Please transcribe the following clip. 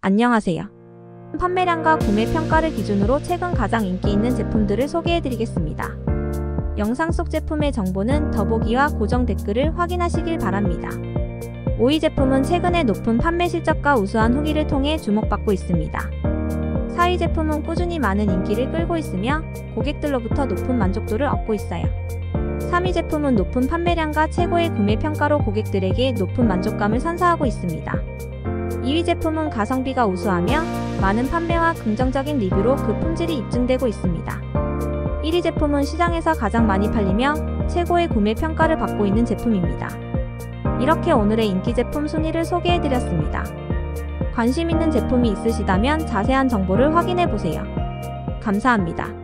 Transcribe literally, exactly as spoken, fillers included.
안녕하세요. 판매량과 구매 평가를 기준으로 최근 가장 인기 있는 제품들을 소개해드리겠습니다. 영상 속 제품의 정보는 더보기와 고정 댓글을 확인하시길 바랍니다. 오 위 제품은 최근에 높은 판매 실적과 우수한 후기를 통해 주목받고 있습니다. 사 위 제품은 꾸준히 많은 인기를 끌고 있으며 고객들로부터 높은 만족도를 얻고 있어요. 삼 위 제품은 높은 판매량과 최고의 구매 평가로 고객들에게 높은 만족감을 선사하고 있습니다. 이 위 제품은 가성비가 우수하며 많은 판매와 긍정적인 리뷰로 그 품질이 입증되고 있습니다. 일 위 제품은 시장에서 가장 많이 팔리며 최고의 구매 평가를 받고 있는 제품입니다. 이렇게 오늘의 인기 제품 순위를 소개해드렸습니다. 관심 있는 제품이 있으시다면 자세한 정보를 확인해보세요. 감사합니다.